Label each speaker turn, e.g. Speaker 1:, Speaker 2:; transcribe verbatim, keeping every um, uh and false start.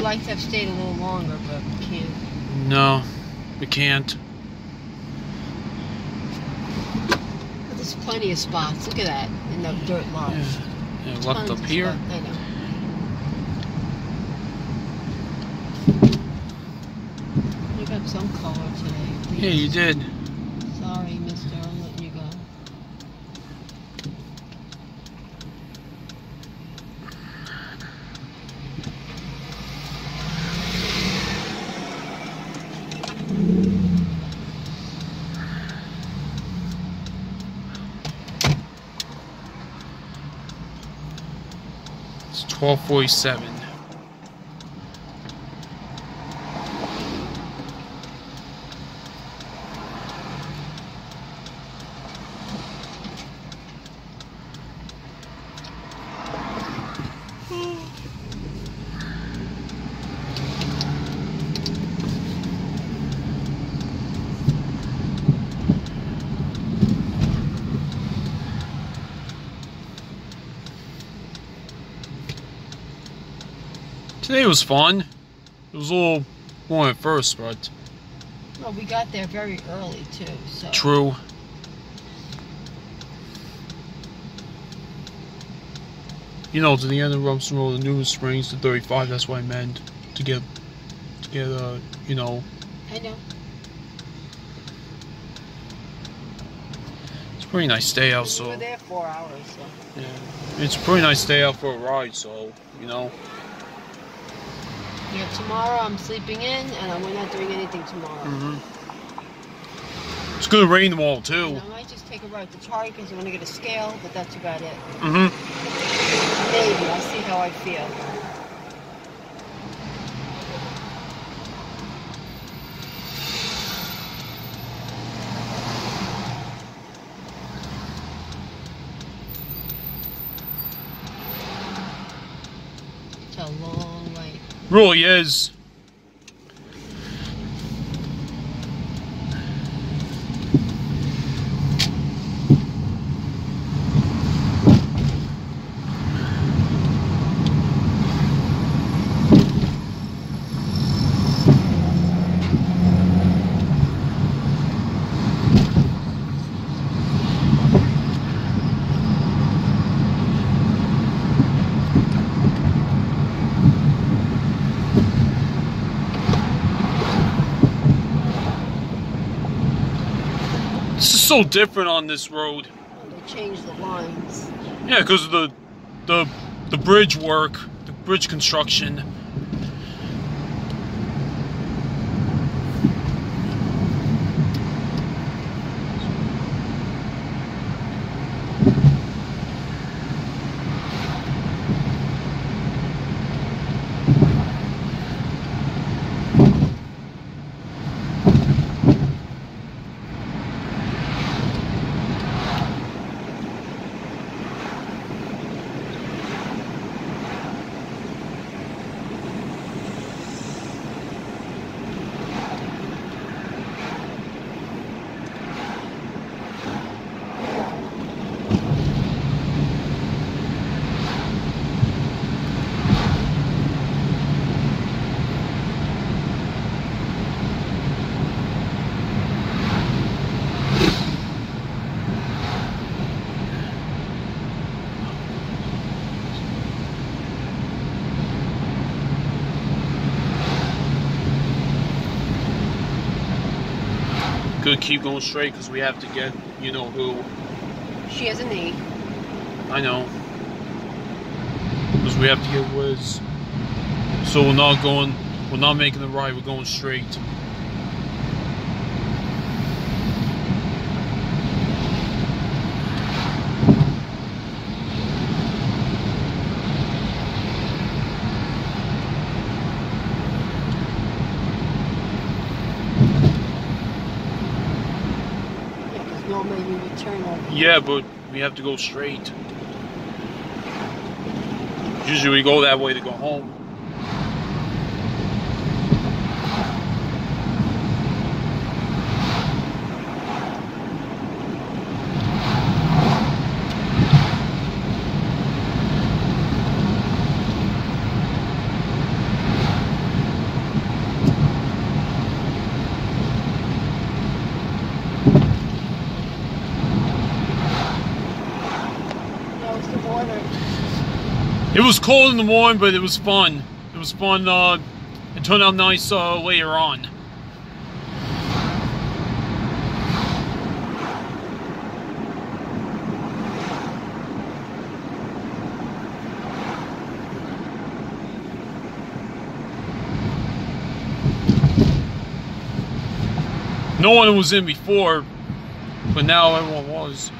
Speaker 1: like to have stayed a little longer, but we can't.
Speaker 2: No, we can't.
Speaker 1: But there's plenty of spots. Look at that in the dirt lot.
Speaker 2: Yeah, yeah left
Speaker 1: Tons
Speaker 2: up
Speaker 1: of
Speaker 2: here.
Speaker 1: spots. I know. You got some color today. Please.
Speaker 2: Yeah, you did.
Speaker 1: Sorry, mister. I'm letting you go.
Speaker 2: It's twelve forty-seven. Today was fun. It was a little more at first, but...
Speaker 1: Well, we got there very early, too, so...
Speaker 2: True. You know, to the end of Rumson Road, the New Springs to thirty-five, that's what I meant. To get, to get, uh, you know...
Speaker 1: I know.
Speaker 2: It's a pretty nice day out, so...
Speaker 1: We were there four hours, so...
Speaker 2: Yeah. It's a pretty nice day out for a ride, so, you know...
Speaker 1: Yeah, tomorrow I'm sleeping in, and we're not doing anything tomorrow.
Speaker 2: Mm-hmm. It's gonna rain tomorrow, too.
Speaker 1: And I might just take a ride to Target because I want to get a scale, but that's about it.
Speaker 2: Mm-hmm.
Speaker 1: Maybe. I'll see how I feel. It's a long way.
Speaker 2: Really is. This is so different on this road.
Speaker 1: They changed the lines.
Speaker 2: Yeah, because of the the the bridge work, the bridge construction. Good, keep going straight because we have to get, you know who.
Speaker 1: She has a knee.
Speaker 2: I know. Because we have to get Wiz. So we're not going, we're not making the right, we're going straight.
Speaker 1: Normally we would turn over.
Speaker 2: Yeah, but we have to go straight. Usually we go that way to go home.
Speaker 1: water.
Speaker 2: It was cold in the morning, but it was fun. It was fun. Uh, it turned out nice uh, later on. No one was in before, but now everyone was.